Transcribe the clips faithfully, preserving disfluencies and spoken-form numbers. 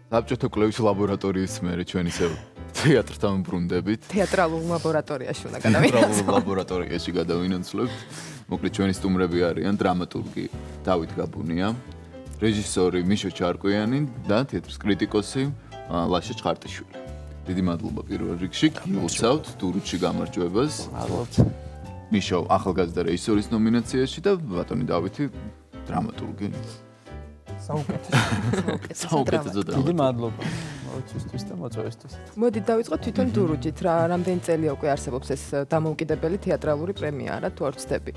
საბჭოთა კვლევის ლაბორატორიის მერე ჩვენ ისე თეატრთან ბრუნდებით. თეატრალურ ლაბორატორიაში უნდა გადავინაცვლებთ. თეატრალურ ლაბორატორიაში გადავინაცვლებთ. მოკლედ ჩვენი სტუმრები არიან დრამატურგი დავით გაბუნია, რეჟისორი მიშა ჩარკვიანი და თეატრის კრიტიკოსი ლაშა ჩქარტიშვილი. დიდი მადლობა პირველ რიგში, გილოცავთ დურუჩი გამარჯვებას. მადლობთ. მიშა ახალგაზრდა რეჟისორის ნომინაციაში და ბატონი დავითი დრამატურგი. საუკეთესო დრამა. დიდი მადლობა მოწვევისთვის და მოწვევისთვის. მოდით დავიწყოთ თვითონ დურუჯით, რა რამდენი წელია უკვე არსებობს ეს დამოუკიდებელი თეატრალური პრემია, რა თუ არ ვცდები.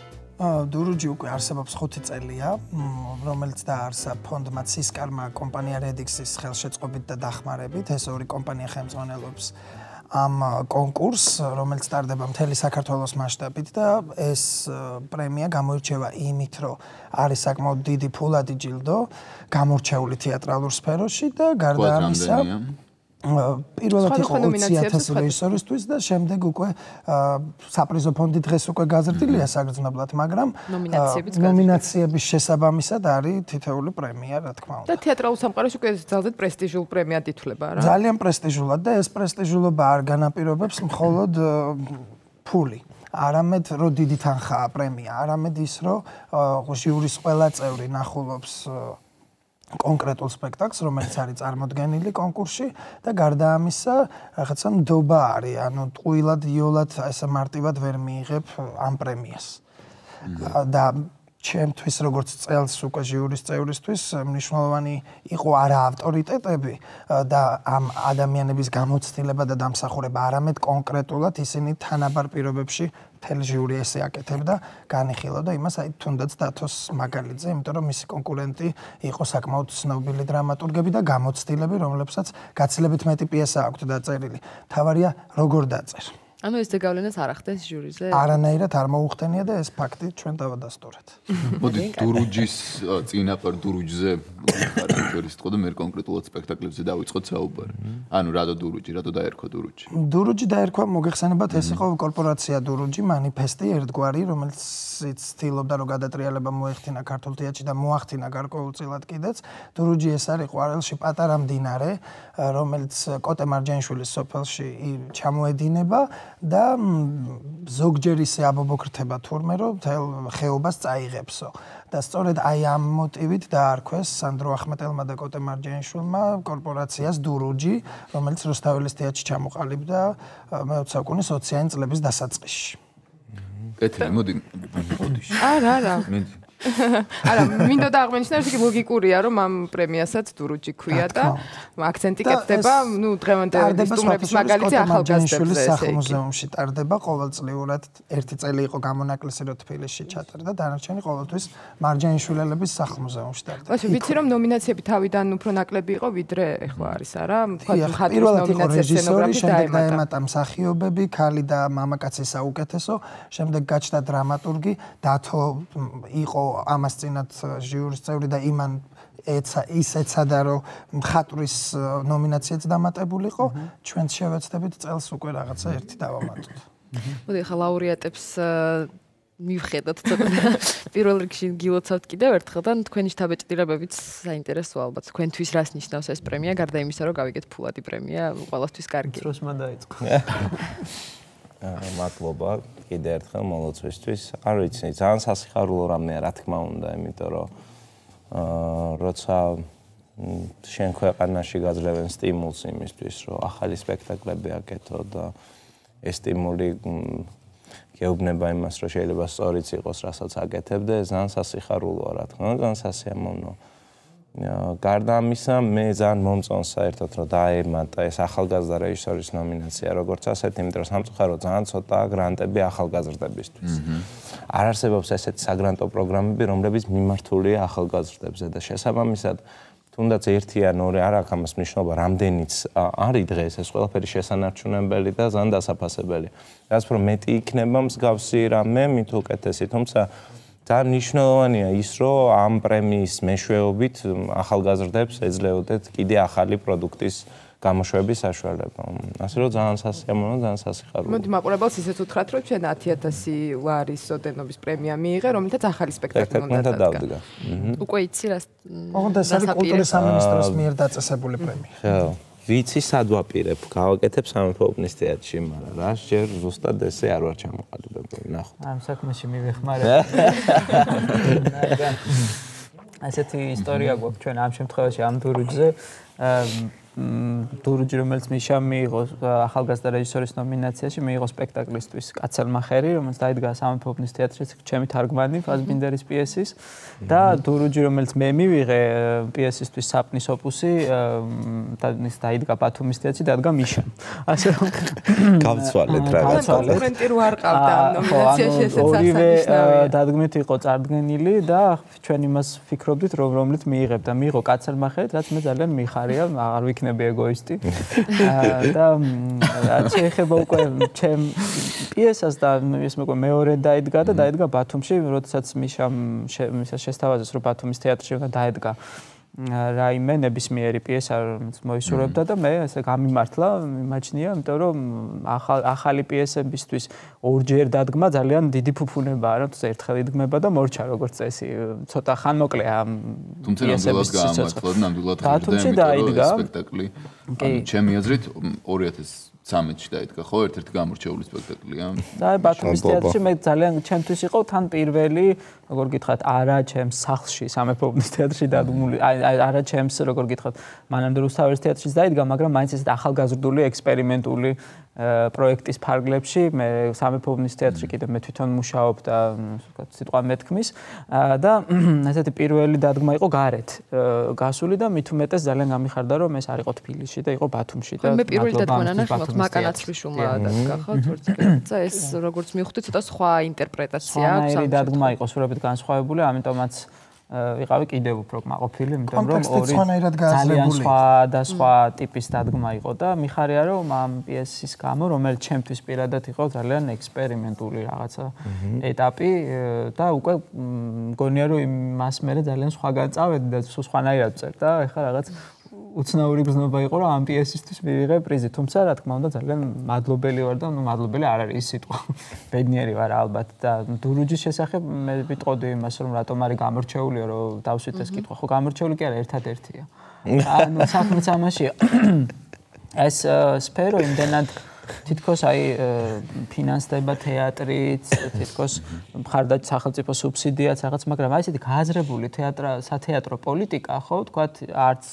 დურუჯი უკვე არსებობს ხუთი წელია, რომელიც დაარსა ფონდმა ცისკარმა კომპანია რედიქსის ხელშეწყობით და დახმარებით. ეს ორი კომპანია ხელმძღვანელობს ამ კონკურსს, რომელიც ტარდება მთელი საქართველოს მასშტაბით და ეს პრემია გამოირჩევა იმით, რომ არის საკმაოდ დიდი ფულადი ჯილდო გამორჩეული თეატრალურ სფეროში და გარდა ამისა პირველად იყო ოცი ათასი რეჟისორისთვის და შემდეგ უკვე საპრიზო ფონდი დღეს უკვე გაზრდილია საგრძნობლად, მაგრამ ნომინაციების შესაბამისად არის თითოეული პრემია, რა თქმა უნდა. და თეატრალურ სამყაროში უკვე ძალზედ პრესტიჟულ პრემიად ითვლება რა. ძალიან პრესტიჟულად და ეს პრესტიჟულობა არ განაპირობებს მხოლოდ ფული. არამედ რომ დიდი თანხაა პრემია, არამედ ის რომ ჟიურის ყველა წევრი ნახულობს კონკრეტულ სპექტაკლს, რომელიც არის წარმოდგენილი კონკურსში და გარდა ამისა, რაღაცა ნდობა არის, ანუ ტყუილად, იოლად ესე მარტივად ვერ მიიღებ ამ პრემიას. და ჩემთვის როგორც წელს უკვე ჟიურის წევრისთვის მნიშვნელოვანი იყო არა ავტორიტეტები და ამ ადამიანების გამოცდილება და დამსახურება, არამედ კონკრეტულად ისინი თანაბარ პირობებში მთელი ჟიური ესე აკეთებდა, განიხილავდა იმას, აი თუნდაც დათოს მაგალითზე, იმიტომ რომ მისი კონკურენტი იყო საკმაოდ ცნობილი დრამატურგები და გამოცდილები, რომლებსაც გაცილებით მეტი პიესა აქვთ დაწერილი. თავარია როგორ დაწერს. ანუ ეს ზეგავლენას არ ახდენს ჟურიზე? არანაირად არ მოუხდენია და ეს ფაქტი ჩვენ დავადასტურეთ. მოდი დურუჯის წინაპარ დურუჯზე ხარჯერის თქო და მე კონკრეტულად სპექტაკლებზე დავიწყოთ საუბარი. ანუ რატო დურუჯი, რატო დაერქვა დურუჯი? დურუჯი დაერქვა მოგეხსენებათ, ეს იყო კორპორაცია დურუჯი, მანიფესტი ერთგვარი, რომელიც ცდილობდა რომ გადატრიალება მოეხდინა ქართულ თეატრში და მოახდინა გარკვეულწილად კიდეც. დურუჯი ეს არის ყვარელში პატარა მდინარე, რომელიც კოტე მარჯანიშვილის სოფელში ჩამოედინება და ზოგჯერ ისე აბობოქრთება თურმე, რომ მთელ ხეობას წაიღებსო. და სწორედ აი ამ მოტივით დაარქვეს სანდრო ახმეტელმა და კოტე მარჯანიშვილმა კორპორაციას დურუჯი, რომელიც რუსთაველის თეატრში ჩამოყალიბდა მეოცე საუკუნის ოციანი წლების დასაწყისში. კეთილი, მოდი. არა, არა. არა, მინდოდა აღმენიშნა, რომ ლოგიკურია, რომ ამ პრემიასაც დურუჯი ქვია და აქცენტი კეთდება, ნუ დღევანდელი სტუმრების მაგალითი ახალგაზრდებზე ესე. სახლ-მუზეუმში ტარდება ყოველწლიურად, ერთი წელი იყო გამონაკლისი, რომ თბილისში ჩატარდა, დანარჩენი ყოველთვის მარჯანიშვილელების სახლ-მუზეუმში ტარდება. ვაში, ვიცი რომ ნომინაციები თავიდან უფრო ნაკლები იყო, ვიდრე ახლა არის, არა? პირველად იყო რეჟისორი, შემდეგ დაემატა მსახიობები, ქალი და მამაკაცი საუკეთესო, შემდეგ გაჩნდა დრამატურგი, დათო იყო ამას წინათ ჟიურის წევრი და იმან ეცა ის ეცადა რომ მხატვრის ნომინაციაც დამატებულიყო, ჩვენ შევეცდებით წელს უკვე რაღაცა ერთი დავამატოთ. მოდი ახლა ლაურეატებს მივხედოთ ცოტა პირველ რიგში გილოცავთ კიდევ ერთხელ და თქვენი შთაბეჭდილებებიც საინტერესოა ალბათ. თქვენთვის რას ნიშნავს ეს პრემია, გარდა იმისა რომ გავიგეთ ფულადი პრემია, ყველასთვის კარგი. დროსმა დაიწყო. მადლობა კიდევ ერთხელ მოლოცვისთვის. არ ვიცი, ძალიან სასიხარულო რამეა, რა თქმა უნდა, იმიტომ რომ როცა შენ ქვეყანაში გაძლევენ სტიმულს იმისთვის, რომ ახალი სპექტაკლები აკეთო და ეს სტიმული გეუბნება იმას, რომ შეიძლება სწორიც იყოს, რასაც აკეთებ და ეს ძალიან სასიხარულოა, რა თქმა უნდა, ძალიან სასიამოვნო. გარდა ამისა, მე ძალიან მომწონს საერთოდ, რომ დაემატა ეს ახალგაზრდა რეჟისორის ნომინაცია, როგორც ასეთი, იმიტომ რომ სამწუხაროდ ძალიან ცოტაა გრანტები ახალგაზრდებისთვის. არ არსებობს ესეთი საგრანტო პროგრამები, რომლებიც მიმართულია ახალგაზრდებზე და შესაბამისად, თუნდაც ერთი ან ორი არ აქვს ამას მნიშვნელობა, რამდენიც არის დღეს ეს ყველაფერი შესანარჩუნებელი და ძალიან დასაფასებელი. რაც უფრო მეტი იქნება მსგავსი რამე, მით უკეთესი, თუმცა ძალიან მნიშვნელოვანია ის, რომ ამ პრემიის მეშვეობით ახალგაზრდებს ეძლეოდეთ კიდე ახალი პროდუქტის გამოშვების საშუალება. ასე რომ ძალიან სასიამოვნო, ძალიან სასიხარულო. მოდი მაყურებელს ისეც უთხრათ, რომ ჩვენ ათი ათასი ლარის ოდენობის პრემია მიიღე, რომელთაც ახალი სპექტაკლი უნდა დავდგა. უკვე იცი რა? ოღონდ ეს არის კულტურის სამინისტროს მიერ დაწესებული პრემია. ხო. ვიცი სად ვაპირებ, გავაკეთებ სამეფო ოპერის თეატრში, მაგრამ რა ჯერ ზუსტად ესე არ ვარ ჩამოყალიბებული, ნახოთ. ამ საქმეში მივეხმარე. ასეთი ისტორია გვაქვს ჩვენ ამ შემთხვევაში ამ დურუჯზე. დურუჯი, რომელიც მიშა მიიღო ახალგაზრდა რეჟისორის ნომინაციაში, მიიღო სპექტაკლისთვის კაცელმა ხერი, რომელიც დაიდგა სამეფო ოპერის თეატრში, ჩემი თარგმანი ფაზბინდერის პიესის და დურუჯი, რომელიც მე მივიღე პიესისთვის საპნის ოპუსი, ის დაიდგა ბათუმის თეატრში, დაიდგა მიშამ. ასე რომ გავცვალეთ რა. კონკურენტი რო არ ყავდა ამ ნომინაციაში, ესეც ორივე დადგმით იყო წარდგენილი და ჩვენ იმას ვფიქრობდით, რომ რომლით მიიღებ და მიიღო კაცელმა ხერი, რაც მე ძალიან მიხარია, აღარ ვიქ ნები ეგოისტი და რაც შეეხება უკვე ჩემ პიესას და ის უკვე მეორე დაიდგა და დაიდგა ბათუმში, როდესაც მიშამ მიშას შესთავაზეს, რომ ბათუმის თეატრში უნდა დაედგა რაიმე ნებისმიერი პიესა მოისურვებდა და მე ესე გამიმართლა, მიმაჩნია, იმიტომ რომ ახალი პიესებისთვის ორჯერ დადგმა ძალიან დიდი ფუფუნებაა, რომ ერთხელ იდგმება და მორჩა როგორც წესი, ცოტა ხანმოკლეა ამ პიესების გამართლა და ნამდვილად ხედავდა ეს სპექტაკლი. ანუ ჩემი აზრით ორი ათას ცხრამეტში დაიდგა, ხო, ერთ-ერთი გამორჩეული სპექტაკლია. და ბათუმის თეატრში მე ძალიან ჩემთვის იყო თან პირველი, როგორ გითხრათ, არა ჩემს სახლში, სამეფო ოპერის თეატრში დადგმული, არა ჩემს, როგორ გითხრათ, მანამდე რუსთაველის თეატრშიც დაიდგა, მაგრამ მაინც ესეთ ახალგაზრდული ექსპერიმენტული პროექტის ფარგლებში, მე სამეფო ოპერის თეატრში კიდევ მე თვითონ მუშაობ და ვთქვათ, სიტყვა მეთქმის და ესეთი პირველი დადგმა იყო გარეთ გასული და მით უმეტეს ძალიან გამიხარდა, რომ ეს არ იყო თბილისში და იყო ბათუმში და მე პირველი დადგმა ნახევარად მაკანაცრიშვილმა დადგა, ხო, თორემ ეს როგორც მივხვდი, ცოტა სხვა ინტერპრეტაცია აქვს. ეს დადგმა იყო სრულებით განსხვავებული, ამიტომაც ვიყავი კიდევ უფრო კმაყოფილი, იმიტომ რომ ორი ძალიან სხვა და სხვა ტიპის დადგმა იყო და მიხარია რომ ამ პიესის გამო, რომელიც ჩემთვის პირადად იყო ძალიან ექსპერიმენტული რაღაცა ეტაპი და უკვე მგონია რომ იმას მერე ძალიან სხვაგან წავედი და სხვანაირად ვწერ და ეხლა რაღაც უცნაური გზნობა იყო რომ ამ პიესისთვის მივიღე პრიზი, თუმცა რა თქმა უნდა ძალიან მადლობელი ვარ და ნუ მადლობელი არ არის ის სიტყვა. ბედნიერი ვარ ალბათ და დურუჯის შესახებ მე ვიტყოდი იმას რომ რატომ არის გამორჩეულიო რომ დავსვით ეს კითხვა. ხო, გამორჩეული კი არა, ერთადერთია. ანუ საქმეც ამაშია. ეს სფერო იმდენად თითქოს აი ფინანსდება თეატრიც, თითქოს მხარდაჭ სახელმწიფო სუბსიდიაც რაღაც, მაგრამ აი ესეთი გააზრებული თეატრა, სათეატრო პოლიტიკა, ხო, თქვათ არც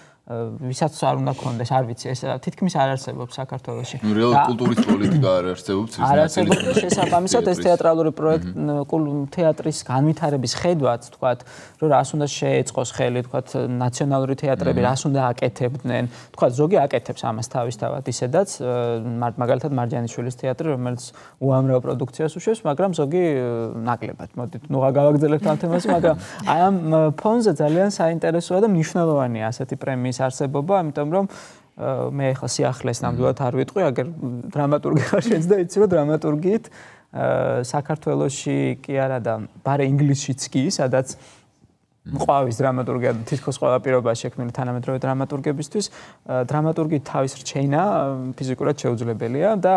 ვისაც არ უნდა გქონდეს, არ ვიცი, ეს თითქმის არ არსებობს საქართველოში. ნუ რეალურად კულტურის პოლიტიკა არ არსებობს, არ არსებობს შესაბამისად ეს თეატრალური პროექტ თეატრის განვითარების ხედვაც, თქვათ, რომ რას უნდა შეეწყოს ხელი, თქვათ, ნაციონალური თეატრები რას უნდა აკეთებდნენ, თქვათ, ზოგი აკეთებს ამას თავისთავად, ისედაც მაგალითად მარჯანიშვილის თეატრი, რომელიც უამრავ პროდუქციას უშვებს, მაგრამ ზოგი ნაკლებად. მოდით, ნუ გავაგრძელებთ ამ თემაზე, მაგრამ აი ამ ფონზე ძალიან საინტერესოა და მნიშვნელოვანია ასეთი პრემიის არსებობა, ამიტომ რომ მე ახლა სიახლეს ნამდვილად არ ვიტყვი, აგერ დრამატურგი ხარ შენც და იცი რომ დრამატურგიით საქართველოში კი არა და ბარე ინგლისშიც კი, სადაც მყავის დრამატურგია თითქოს ყველა პირობა შექმნილი თანამედროვე დრამატურგებისთვის, დრამატურგით თავის რჩენა ფიზიკურად შეუძლებელია და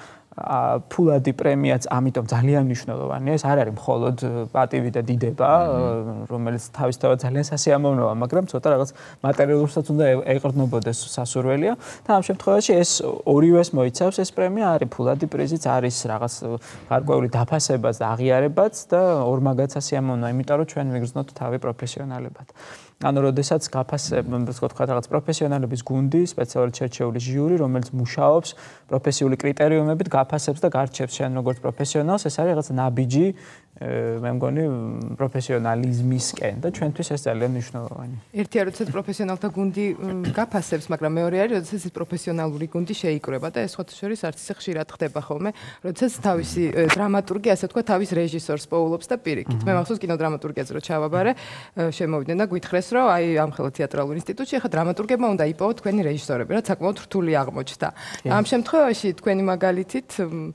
ფულადი პრემიაც ამიტომ ძალიან მნიშვნელოვანია. ეს არ არის მხოლოდ პატივი და დიდება, რომელიც თავისთავად ძალიან სასიამოვნოა, მაგრამ ცოტა რაღაც მატერიალურსაც უნდა ეყრდნობოდეს სასურველია. და ამ შემთხვევაში ეს ორივეს მოიცავს ეს პრემია, არის ფულადი პრიზიც, არის რაღაც გარკვეული დაფასებაც და აღიარებაც და ორმაგაც სასიამოვნოა, იმიტომ რომ ჩვენ ვიგრძნოთ თავი პროფესიონალებად. ანუ როდესაც გაფასებს, თქვა რაღაც პროფესიონალების გუნდი, სპეციალურად შერჩეული ჟიური, რომელიც მუშაობს პროფესიული კრიტერიუმებით, გაფასებს და გარჩევს შენ როგორც პროფესიონალს, ეს არის რაღაც ნაბიჯი, მე მგონი პროფესიონალიზმისკენ და ჩვენთვის ეს ძალიან მნიშვნელოვანია. ერთია, როდესაც პროფესიონალთა გუნდი გაფასებს, მაგრამ მეორე არის, როდესაც ეს პროფესიონალური გუნდი შეიკრება და ეს სხვათა შორის არც ისე ხშირად ხდება ხოლმე, როდესაც თავისი დრამატურგი, ასე თქვა, თავის რეჟისორს პოულობს და პირიქით. მე მახსოვს კინოდრამატურგიაზე რო ჩავაბარე, შემოვიდნენ და გვითხრეს, რომ აი ამხელა თეატრალურ ინსტიტუტში ახლა დრამატურგებმა უნდა იპოვოთ თქვენი რეჟისორები, რაც საკმაოდ რთული აღმოჩნდა. ამ შემთხვევაში თქვენი მაგალითით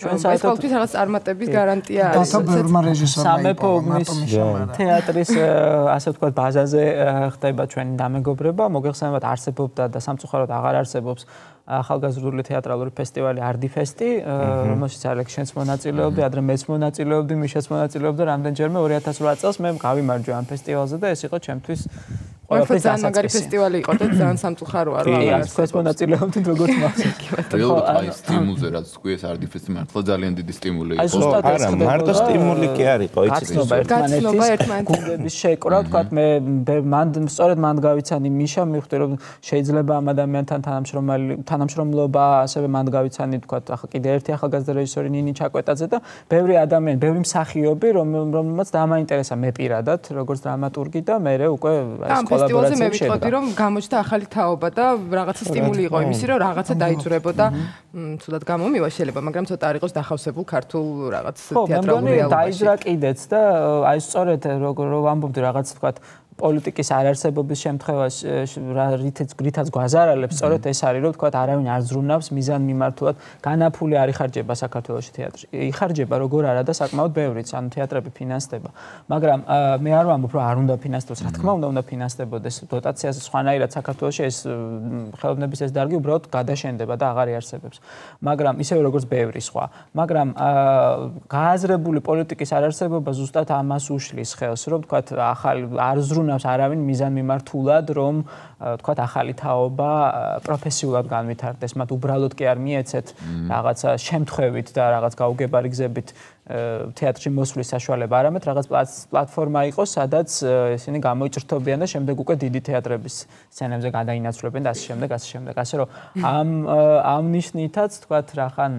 ჩვენ საერთოდ ეს რაღაც წარმატების გარანტია არის. დათო ბევრმა რეჟისორმა სამეფო თეატრის ასე ვთქვათ ბაზაზე ხდება ჩვენი დამეგობრება, მოგეხსენებათ არსებობდა და სამწუხაროდ აღარ არსებობს ახალგაზრდული თეატრალური ფესტივალი არდიფესტი, რომელშიც ალექ შენც მონაწილეობდი, ადრე მეც მონაწილეობდი, მიშაც მონაწილეობდა რამდენჯერმე ორი ათას ორი წელს მე გავიმარჯვე ამ ფესტივალზე და ეს იყო ჩემთვის ყველაფერს ძალიან მაგარი ფესტივალი იყო და ძალიან სამწუხაროა რომ აღარ არის. ეს მონაწილეობდით როგორც მახსოვს. რეალურად აი სტიმულზე რაც თქვი ეს არდიფესტი მართლა ძალიან დიდი სტიმული იყო. არა, მარტო სტიმული კი არ იყო, იცით. გაცნობა ერთმანეთის გუნდების შეკრა, ვთქვათ მე მან სწორედ მან გავიცანი მიშა, მივხვდი რომ შეიძლება ამ ადამიანთან თანამშრომელი თანამშრომლობა, ასევე მან გავიცანი ვთქვათ ახლა კიდე ერთი ახალგაზრდა რეჟისორი ნინი ჩაკვეტაძე და ბევრი ადამიანი, ბევრი მსახიობი, რომელმაც დამაინტერესა მე პირადად, როგორც დრამატურგი და მე უკვე ეს ფესტივალზე მე ვიტყოდი რომ გამოჩნდა ახალი თაობა და რაღაცა სტიმული იყო იმისი რომ რაღაცა დაიძვრებოდა თუდად გამომივა შეიძლება მაგრამ ცოტა არ იყოს დახავსებულ ქართულ რაღაც თეატრალურ რეალობაში. დაიძრა კიდეც და აი სწორედ როგორ ვამბობდი რაღაც თქვათ პოლიტიკის არარსებობის შემთხვევაში რითაც რითაც გვაზარალებს სწორედ ეს არის რომ თქვათ არავინ არ ზრუნავს მიზანმიმართულად განაფული არ იხარჯება საქართველოში თეატრი. იხარჯება როგორ არა და საკმაოდ ბევრიც ანუ თეატრები ფინანსდება. მაგრამ მე არ ვამბობ რომ არ უნდა ფინანსდეს, რა თქმა უნდა უნდა ფინანსდებოდეს დოტაციაზე სხვანაირად საქართველოში ეს ხელოვნების ეს დარგი უბრალოდ გადაშენდება და აღარ იარსებებს. მაგრამ ისევე როგორც ბევრი სხვა. მაგრამ გააზრებული პოლიტიკის არარსებობა ზუსტად ამას უშლის ხელს რომ თქვათ ახალი არ ზრუნავს არავინ მიზანმიმართულად რომ თქვათ ახალი თაობა პროფესიულად განვითარდეს, მათ უბრალოდ კი არ მიეცეთ რაღაცა შემთხვევით და რაღაც გაუგებარი გზებით თეატრში მოსვლის საშუალება, არამედ რაღაც პლატფორმა იყოს, სადაც ისინი გამოიჭრთობიან და შემდეგ უკვე დიდი თეატრების სცენებზე გადაინაცვლებენ და ასე შემდეგ, ასე შემდეგ. ასე რომ ამ ამ ნიშნითაც თქვათ რახან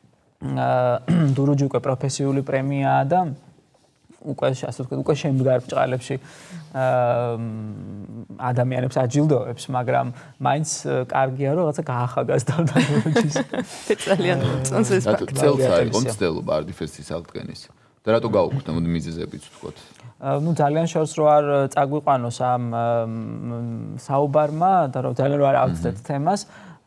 დურუჯი უკვე პროფესიული პრემიაა და უკვე ასე ვთქვათ, უკვე შემდგარ ბჭყალებში ადამიანებს აჯილდოებს, მაგრამ მაინც კარგია რომ რაღაცა გაახალგაზრდა დურუჯის. ძალიან წონს ეს ფაქტი. წელს არის კონცდელობა არდიფესტის აღდგენის. და რატო გაუქმდა მოდი მიზეზებიც ვთქვათ. ну ძალიან შორს რო არ წაგვიყვანოს ამ საუბარმა და რომ ძალიან რო არ ავწდეთ თემას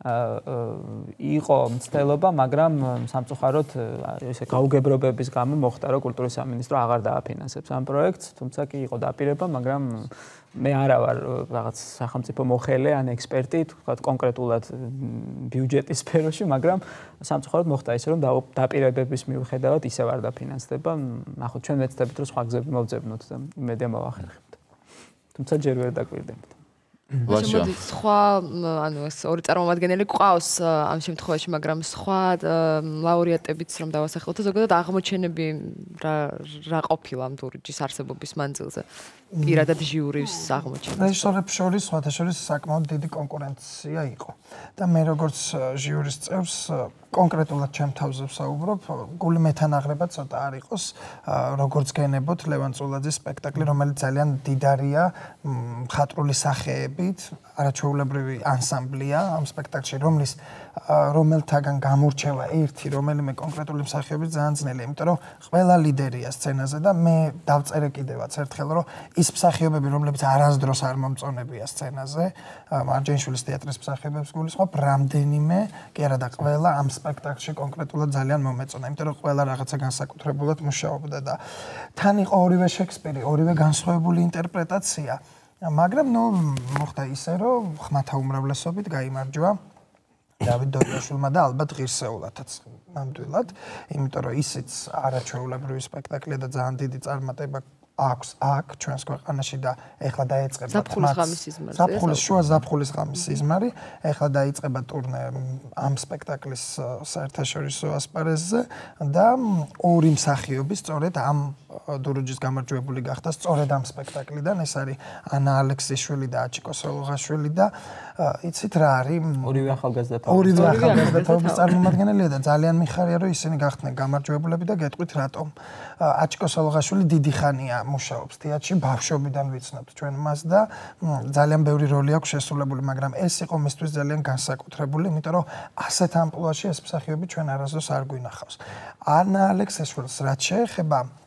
იყო მცდელობა, მაგრამ სამწუხაროდ ესე გაუგებრობების გამო მოხდა რომ კულტურის სამინისტრო აღარ დააფინანსებს ამ პროექტს, თუმცა კი იყო დაპირება, მაგრამ მე არა ვარ რაღაც სახელმწიფო მოხელე ან ექსპერტი, თქვა კონკრეტულად ბიუჯეტის სფეროში, მაგრამ სამწუხაროდ მოხდა ისე რომ დაპირებების მიუხედავად ისევ არ დაფინანსდება. ნახოთ ჩვენ ვეცდებით რომ სხვა გზები მოვძებნოთ და იმედია მოვახერხებთ. თუმცა ჯერ ვერ დაგვირდებთ. ლაშა სხვა ანუ ეს ორი წარმომადგენელი ყავს ამ შემთხვევაში, მაგრამ სხვა ლაურეატებიც რომ დავასახელოთ და ზოგადად აღმოჩენები რა რა ყოფილა ამ დურუჯის არსებობის მანძილზე. პირადად ჟიურის აღმოჩენა. რეჟისორებს შორის სხვათა შორის საკმაოდ დიდი კონკურენცია იყო. და მე როგორც ჟიურის წევრს კონკრეტულად ჩემ თავზე ვსაუბრობ, გული მეთანაღრება ცოტა არ იყოს, როგორც გენებოთ ლევან წულაძის სპექტაკლი, რომელიც ძალიან დიდარია მხატვრული სახეებით, არაჩვეულებრივი ანსამბლია ამ სპექტაკლში, რომლის რომელთაგან გამორჩევა ერთი რომელიმე კონკრეტული მსახიობის ძალიან ძნელია, იმიტომ რომ ყველა ლიდერია სცენაზე და მე დავწერე კიდევაც ერთხელ, რომ ის მსახიობები, რომლებიც არასდროს არ მომწონებია სცენაზე, მარჯანიშვილის თეატრის მსახიობებს გულისხმობ, რამდენიმე, კი არა და ყველა ამ სპექტაკლში კონკრეტულად ძალიან მომეწონა, იმიტომ რომ ყველა რაღაცა განსაკუთრებულად მუშაობდა და თან იყო ორივე შექსპირი, ორივე განსხვავებული ინტერპრეტაცია, მაგრამ ნუ მოხდა ისე, რომ ხმათა უმრავლესობით გაიმარჯვა დავით დორიაშვილმა და ალბათ ღირსეულათაც ნამდვილად, იმიტომ რომ ისიც არაჩვეულებრივი სპექტაკლია და ძალიან დიდი წარმატება აქვს აქ ჩვენს ქვეყანაში და ეხლა დაეწყება ზაფხულის ღამის სიზმარი. ზაფხულის შუა ზაფხულის ღამის სიზმარი, ეხლა დაიწყება ტურნე ამ სპექტაკლის საერთაშორისო ასპარეზზე და ორი მსახიობი სწორედ ამ დურუჯის გამარჯვებული გახდა სწორედ ამ სპექტაკლიდან, ეს არის ანა ალექსიშვილი და აჩიკო სოლოღაშვილი და იცით რა არის? ორივე ახალგაზრდა ორივე ახალგაზრდა თაობის წარმომადგენელია და ძალიან მიხარია რომ ისინი გახდნენ გამარჯვებულები და გეტყვით რატომ. აჩიკო სოლოღაშვილი დიდი ხანია მუშაობს თეატრში, ბავშვობიდან ვიცნობთ ჩვენ მას და ძალიან ბევრი როლი აქვს შესრულებული, მაგრამ ეს იყო მისთვის ძალიან განსაკუთრებული, იმიტომ რომ ასეთ ამპლუაში ეს მსახიობი ჩვენ არასდროს არ გვინახავს. ანა ალექსიშვილს რაც შეეხება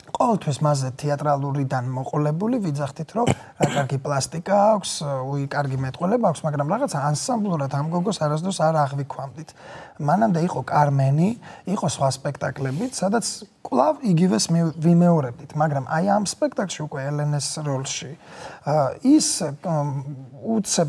ყოველთვის მასზე თეატრალურიდან მოყოლებული ვიძახდით რომ რა კარგი პლასტიკა აქვს, უი კარგი მეტყველება აქვს, მაგრამ რაღაცა ანსამბლურად ამ გოგოს არასდროს არ აღვიქვამდით. მანამდე იყო კარმენი, იყო სხვა სპექტაკლებიც, სადაც კვლავ იგივეს ვიმეორებდით, მაგრამ აი ამ სპექტაკლში უკვე ელენეს როლში ის უცებ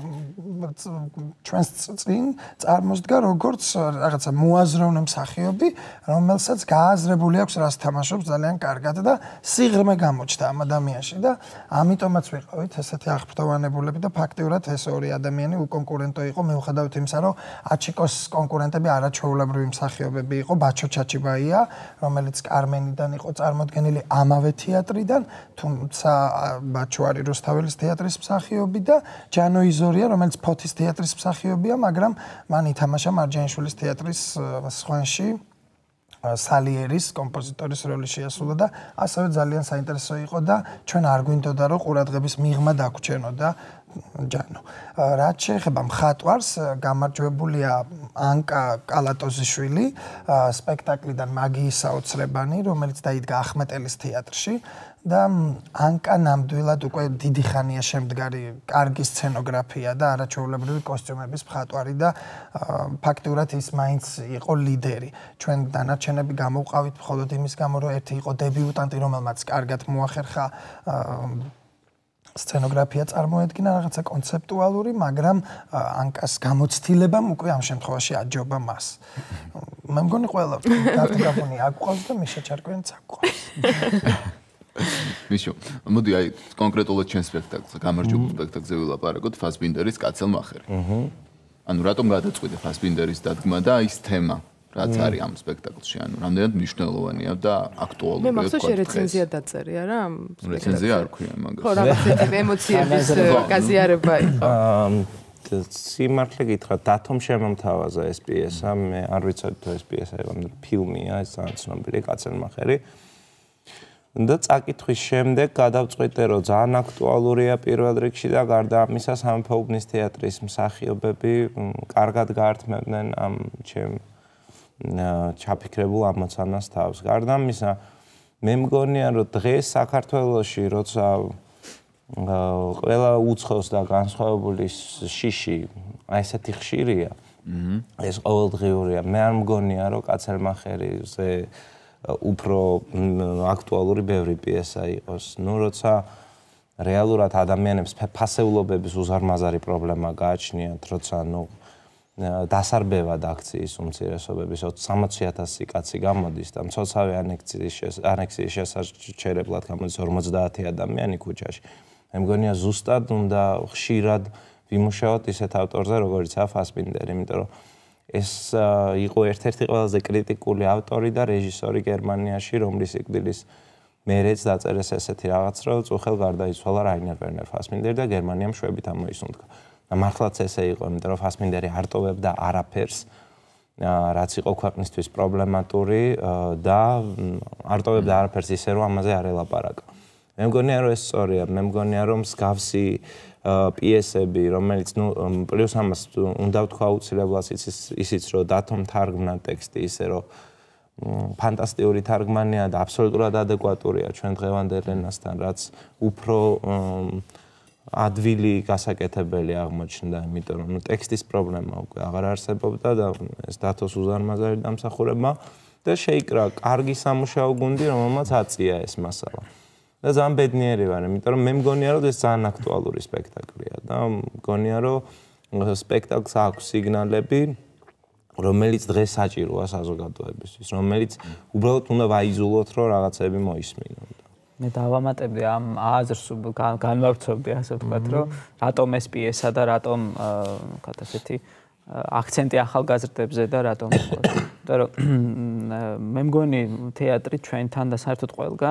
ჩვენს წინ წარმოსდგა როგორც რაღაცა მოაზროვნე მსახიობი, რომელსაც გააზრებული აქვს რას თამაშობს ძალიან კარგად და სიღრმე გამოჩნდა ამ ადამიანში და ამიტომაც ვიყავით ესეთი აღფრთოვანებულები და ფაქტიურად ეს ორი ადამიანი უკონკურენტო იყო მიუხედავად იმისა, რომ აჩიკოს კონკურენტები არაჩვეულებრივი მსახიობები იყო, ბაჩო ჩაჩიბაია, რომელიც კარმენიდან იყო წარმოდგენილი ამავე თეატრიდან, თუმცა ბაჩო არის რუსთაველის თეატრის მსახიობი და ჯანო იზორია, რომელიც ფოთის თეატრის მსახიობია, მაგრამ მან ითამაშა მარჯანიშვილის თეატრის სხვენში სალიერის კომპოზიტორის როლი შეასრულა და ასევე ძალიან საინტერესო იყო და ჩვენ არ გვინდოდა რომ ყურადღების მიღმა დაგვრჩენოდა ჯანო. რაც შეეხება მხატვარს, გამარჯვებულია ანკა კალატოზიშვილი სპექტაკლიდან მაგიის საოცრებანი, რომელიც დაიდგა ახმეტელის თეატრში და ანკა ნამდვილად უკვე დიდი ხანია შემდგარი კარგი სცენოგრაფია და არაჩვეულებრივი კოსტიუმების მხატვარი და ფაქტიურად ის მაინც იყო ლიდერი. ჩვენ დანარჩენები გამოვყავით მხოლოდ იმის გამო, რომ ერთი იყო დებიუტანტი, რომელმაც კარგად მოახერხა სცენოგრაფია წარმოედგინა რაღაცა კონცეპტუალური, მაგრამ ანკას გამოცდილებამ უკვე ამ შემთხვევაში აჯობა მას. მე მგონი ყველა დატო გაბუნია აკვავს და მიშა ჩარკვიანიც აკვავს. მიშო, მოდი აი კონკრეტულად ჩვენ სპექტაკლზე, გამარჯვებულ სპექტაკლზე ვილაპარაკოთ ფასბინდერის კაცელმახერი. აჰა. ანუ რატომ გადაწყვიტე ფასბინდერის დადგმა და ის თემა, რაც არის ამ სპექტაკლში, ანუ რამდენად მნიშვნელოვანია და აქტუალურია. მე მახსოვს შერეცენზია დაწერე, არა ამ სპექტაკლზე. რეცენზია არ ქვია მაგას. ხო, რაღაცა ემოციების გაზიარება იყო. აა სიმართლე გითხრათ, დათომ შემომთავაზა ეს პიესა, მე არ ვიცოდი თუ ეს პიესა იყო ფილმია, ეს ძალიან ცნობილი კაცელმახერი. და წაკითხვის შემდეგ გადავწყვიტე, რომ ძალიან აქტუალურია პირველ რიგში და გარდა ამისა სამეფო უბნის თეატრის მსახიობები კარგად გაართმევდნენ ამ ჩემ ჩაფიქრებულ ამოცანას თავს. გარდა ამისა, მე მგონია, რომ დღეს საქართველოში, როცა ყველა უცხოს და განსხვავებული შიში აი ესეთი ხშირია, ეს ყოველდღიურია. მე არ მგონია, რომ კაცელმახერიზე უფრო აქტუალური ბევრი პიესა იყოს. ნუ როცა რეალურად ადამიანებს ფასეულობების უზარმაზარი პრობლემა გააჩნიათ, როცა ნუ დასარბევად აქციის უმცირესობების სამოცი ათასი კაცი გამოდის და მცოცავი ანექსიის ანექსიის შესაჩერებლად გამოდის ორმოცდაათი ადამიანი ქუჩაში. მე მგონია ზუსტად უნდა ხშირად ვიმუშაოთ ისეთ ავტორზე, როგორიცაა ფასბინდერი, იმიტომ რომ ეს იყო ერთ-ერთი ყველაზე კრიტიკული ავტორი და რეჟისორი გერმანიაში, რომლის სიკვდილის მერეც დაწერეს ესეთი რაღაც, რომ წუხელ გარდაიცვალა რაინერ ვერნერ ფასბინდერი და გერმანიამ შვებით ამოისუნთქა. და მართლაც ესე იყო, იმიტომ რომ ფასბინდერი არ ტოვებდა არაფერს, რაც იყო ქვეყნისთვის პრობლემატური და არ ტოვებდა არაფერს ისე, რომ ამაზე არ ელაპარაკა. მე მგონია, რომ ეს სწორია, მე მგონია, რომ მსგავსი პიესები, რომელიც ნუ პლუს ამას უნდა ვთქვა აუცილებლად ისიც, რომ დათომ თარგმნა ტექსტი ისე, რომ ფანტასტიკური თარგმანია და აბსოლუტურად ადეკვატურია ჩვენ დღევანდელ ენასთან, რაც უფრო ადვილი გასაკეთებელი აღმოჩნდა, იმიტომ რომ ნუ ტექსტის პრობლემა უკვე აღარ არსებობდა და ეს დათოს უზარმაზარი დამსახურება და შეიკრა კარგი სამუშაო გუნდი, რომელმაც აწია ეს მასალა. და ძალიან ბედნიერი ვარ, იმიტომ რომ მე მგონია, რომ ეს ძალიან აქტუალური სპექტაკლია და მგონია, რომ სპექტაკლს აქვს სიგნალები, რომელიც დღეს საჭიროა საზოგადოებისთვის, რომელიც უბრალოდ უნდა ვაიზოლოთ, რომ რაღაცები მოისმინონ. მე დავამატებდი ამ აზრს, განვავრცობდი, ასე ვთქვათ, რომ რატომ ეს პიესა და რატომ ვთქვათ ასეთი აქცენტი ახალგაზრდებზე და რატომ იმიტომ რომ მე მგონი თეატრი ჩვენთან და საერთოდ ყველგან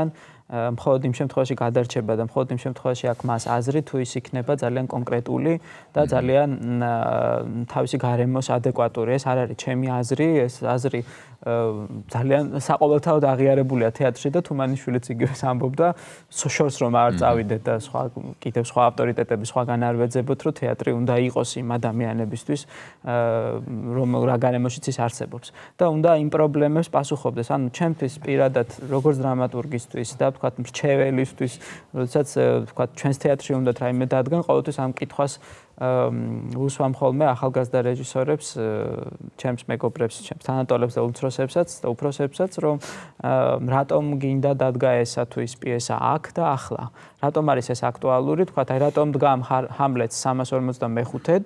მხოლოდ იმ შემთხვევაში გადარჩება და მხოლოდ იმ შემთხვევაში აქ მას აზრი თუ ის იქნება ძალიან კონკრეტული და ძალიან თავისი გარემოს ადეკვატური. ეს არ არის ჩემი აზრი, ეს აზრი ძალიან საყოველთაოდ აღიარებულია თეატრში და თუმანიშვილიც იგივეს ამბობდა, შორს რომ არ წავიდეთ და სხვა კიდევ სხვა ავტორიტეტები სხვაგან არ ვეძებოთ, რომ თეატრი უნდა იყოს იმ ადამიანებისთვის, რომ რა გარემოშიც ის არსებობს და უნდა იმ პრობლემებს პასუხობდეს. ანუ ჩემთვის პირადად როგორც დრამატურგისთვის და ვთქვათ მრჩეველისთვის, როდესაც ვთქვათ ჩვენს თეატრში უნდათ რაიმე დადგან, ყოველთვის ამ კითხვას უსვამ ხოლმე ახალგაზრდა რეჟისორებს, ჩემს მეგობრებს, ჩემს თანატოლებს და უმცროსებსაც და უფროსებსაც, რომ რატომ გინდა დადგა ესა თუ ის პიესა აქ და ახლა. რატომ არის ეს აქტუალური? თქვათ, აი რატომ დგა ჰამლეტს სამას ორმოცდამეხუთედ?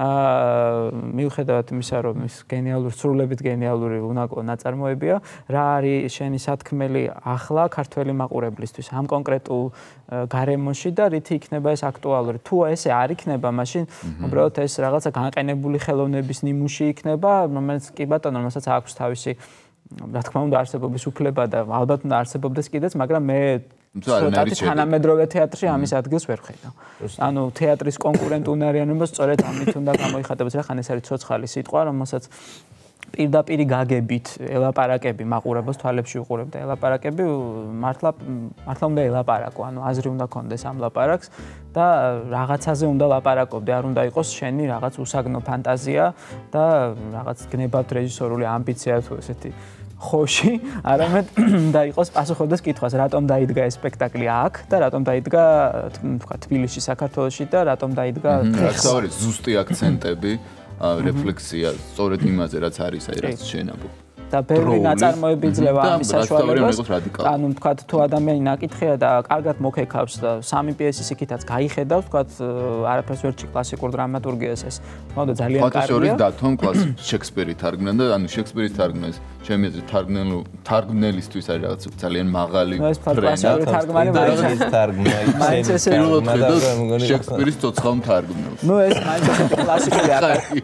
მიუხედავად იმისა, რომ ის გენიალური, სრულებით გენიალური უნაკო ნაწარმოებია, რა არის შენი სათქმელი ახლა ქართველი მაყურებლისთვის ამ კონკრეტულ გარემოში და რითი იქნება ეს აქტუალური? თუ ესე არ იქნება, მაშინ უბრალოდ ეს რაღაცა განყენებული ხელოვნების ნიმუში იქნება, რომელიც კი ბატონო, რომელსაც აქვს თავისი, რა თქმა უნდა, არსებობის უფლება და ალბათ უნდა არსებობდეს კიდეც, მაგრამ მე თანამედროვე თეატრში ამის ადგილს ვერ ხედავ. ანუ თეატრის კონკურენტუნარიანობა სწორედ ამით უნდა გამოიხატებოს. ახლა ეს არის ცოცხალი სიტყვა, რომელსაც პირდაპირ გაგებით ელაპარაკები მაყურებელს თვალებში უყურებ და ელაპარაკები მართლა მართლა უნდა ელაპარაკო, ანუ აზრი უნდა კონდეს ამ ლაპარაკს და რაღაცაზე უნდა ლაპარაკობდე, არ უნდა იყოს შენი რაღაც უსაგნო ფანტაზია და რაღაც გნებავთ რეჟისორული ამბიცია თუ ესეთი ხოში, არამედ და იყოს პასუხობდეს კითხვას, რატომ დაიდგა ეს სპექტაკლი აქ და რატომ დაიდგა თქვა თბილისში, საქართველოში და რატომ დაიდგა თეატრში. ზუსტი აქცენტები, რეფლექსია სწორედ იმაზე, რაც არის, აი რაც შენაბო. და ბევრი ნაწარმოები იძლევა ამის საშუალებას. ანუ თქვა თუ ადამიანი ნაკითხია და კარგად მოქეკავს და სამი პიესის იქითაც გაიხედავს, თქვა არაფერს ვერ ჭი კლასიკურ დრამატურგიას ეს. თქონდა ძალიან კარგია. ფოტოშორის დათომ კლას შექსპირი თარგმნა და ანუ შექსპირის თარგმნას ჩემი აზრით თარგმნელ თარგმნელისთვის არის რაღაც ძალიან მაღალი პრენა. თარგმანი მაინც თარგმნა იქ შექსპირის ცოცხალ თარგმნელს. ნუ ეს მაინც კლასიკური არ არის.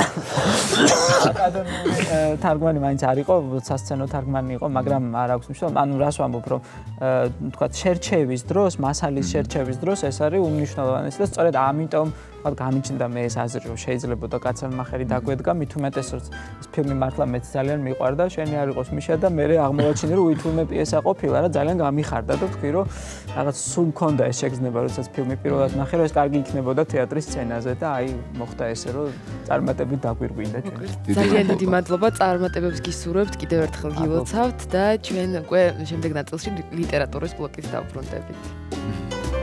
თარგმანი მაინც არ იყო სასცენო თარგმანი იყო, მაგრამ არ აქვს მნიშვნელობა. ანუ რას ვამბობ, რომ თქვა შერჩევის დროს, მასალის შერჩევის დროს ეს არის უმნიშვნელოვანესი და სწორედ ამიტომ თქვა გამიჩნდა მე ეს აზრი, რომ შეიძლება და კაცალმახერი დაგვედგა, მით უმეტეს რომ ეს ფილმი მართლა მეც ძალიან მიყვარდა, შენი არ იყოს მიშა და მე აღმოვაჩინე, რომ ვითულმე პიესა ყოფილა რა ძალიან გამიხარდა და ვთქვი, რომ რაღაც სულ მქონდა ეს შეგრძნება, როდესაც ფილმი პირველად ნახე, რომ ეს კარგი იქნებოდა თეატრის სცენაზე და აი მოხდა ესე, რომ წარმატებით დაგვირგვინდა ჩვენ. ძალიან დიდი მადლობა, წარმატებებს გისურვებთ, კიდევ ერთხელ გილოცავთ და ჩვენ უკვე შემდეგ ნაწილში ლიტერატურის ბლოკით დავბრუნდებით.